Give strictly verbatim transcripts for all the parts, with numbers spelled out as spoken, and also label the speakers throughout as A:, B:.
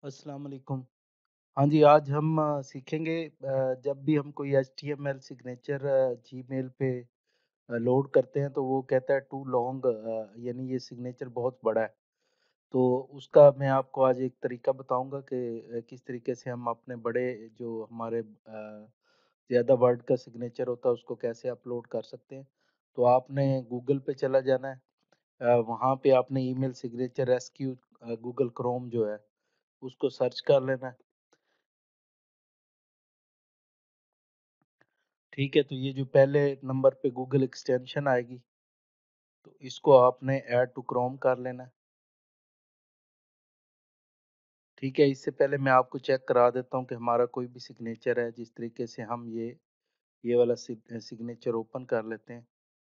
A: अस्सलाम वालेकुम। हाँ जी, आज हम अ, सीखेंगे अ, जब भी हम कोई एचटीएमएल सिग्नेचर जीमेल पे अ, लोड करते हैं तो वो कहता है टू लॉन्ग अ, यानी ये सिग्नेचर बहुत बड़ा है। तो उसका मैं आपको आज एक तरीका बताऊँगा कि अ, किस तरीके से हम अपने बड़े जो हमारे अ, ज़्यादा वर्ड का सिग्नेचर होता है उसको कैसे अपलोड कर सकते हैं। तो आपने गूगल पे चला जाना है। अ, वहाँ पे आपने email signature rescue uh, Google Chrome जो है उसको सर्च कर लेना है। ठीक है, तो ये जो पहले नंबर पे गूगल एक्सटेंशन आएगी, तो इसको आपने ऐड टू क्रोम कर लेना है। ठीक है, इससे पहले मैं आपको चेक करा देता हूँ कि हमारा कोई भी सिग्नेचर है, जिस तरीके से हम ये ये वाला सिग सिग्नेचर ओपन कर लेते हैं।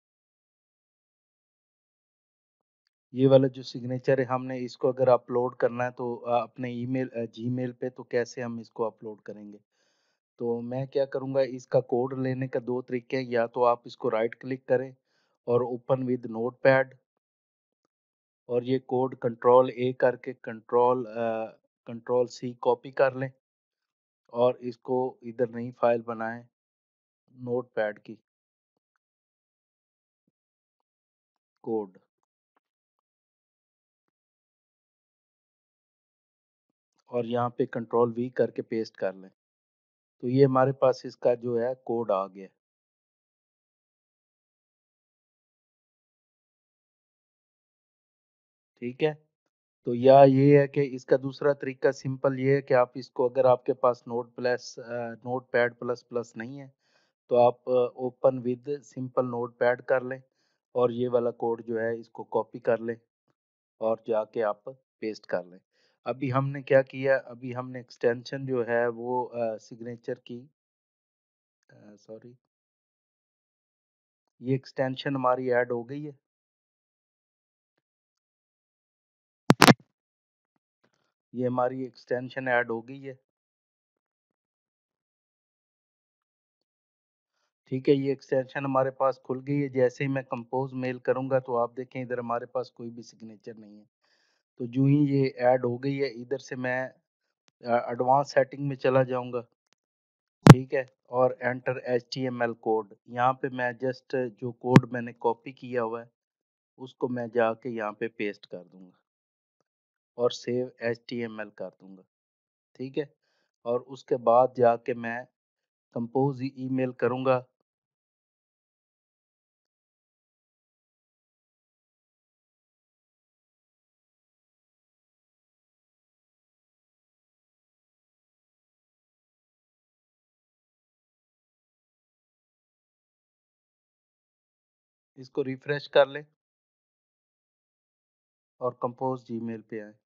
A: ये वाला जो सिग्नेचर है, हमने इसको अगर अपलोड करना है तो अ, अपने ईमेल अ, जीमेल पे तो कैसे हम इसको अपलोड करेंगे? तो मैं क्या करूँगा, इसका कोड लेने का दो तरीके हैं, या तो आप इसको राइट क्लिक करें और ओपन विद नोटपैड और ये कोड कंट्रोल ए करके control uh, control C copy कर लें और इसको इधर नई फाइल बनाएं नोटपैड की कोड और यहाँ पे कंट्रोल वी करके पेस्ट कर लें। तो ये हमारे पास इसका जो है कोड आ गया। ठीक है, तो या ये है कि इसका दूसरा तरीका सिंपल ये है कि आप इसको अगर आपके पास note plus notepad plus plus नहीं है तो आप open with simple notepad कर लें और ये वाला कोड जो है इसको कॉपी कर लें और जाके आप पेस्ट कर लें। अभी हमने क्या किया, अभी हमने एक्सटेंशन जो है वो अ, सिग्नेचर की अ, सॉरी ये एक्सटेंशन हमारी ऐड हो गई है। ये हमारी एक्सटेंशन ऐड हो गई है। ठीक है, ये एक्सटेंशन हमारे पास खुल गई है। जैसे ही मैं कंपोज़ मेल करूँगा तो आप देखें इधर हमारे पास कोई भी सिग्नेचर नहीं है। तो यूँ ही ये ऐड हो गई है, इधर से मैं अ, एडवांस सेटिंग में चला जाऊँगा। ठीक है, और एंटर एचटीएमएल कोड। यहाँ पे मैं जस्ट जो कोड मैंने कॉपी किया हुआ है उसको मैं जाके यहाँ पे पेस्ट कर दूँगा और सेव एचटीएमएल कर दूँगा। ठीक है, और उसके बाद जाके मैं कंपोज़ ईमेल करूँगा। इसको रिफ्रेश कर लें और कंपोज़ जीमेल पे आएँ।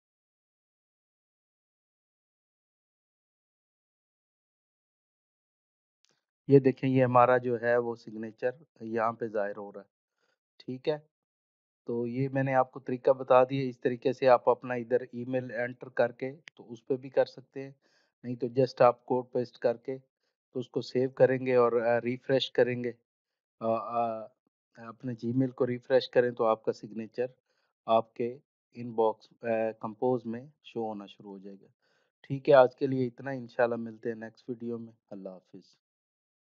A: ये देखें, ये हमारा जो है वो सिग्नेचर यहाँ पे ज़ाहिर हो रहा है। ठीक है, तो ये मैंने आपको तरीका बता दिया। इस तरीके से आप अपना इधर ईमेल एंटर करके तो उस पे भी कर सकते हैं। नहीं तो जस्ट आप कोड पेस्ट करके तो उसको सेव करेंगे और अ, रिफ्रेश करेंगे। अ अ, अपने जीमेल को रिफ्रेश करें तो आपका सिग्नेचर आपके इनबॉक्स अ, कंपोज़ में शो होना शुरू हो जाएगा। ठीक है, आज के लिए इतना ही। इंशाल्लाह मिलते हैं नेक्स्ट वीडियो में। अल्लाह हाफ़िज़।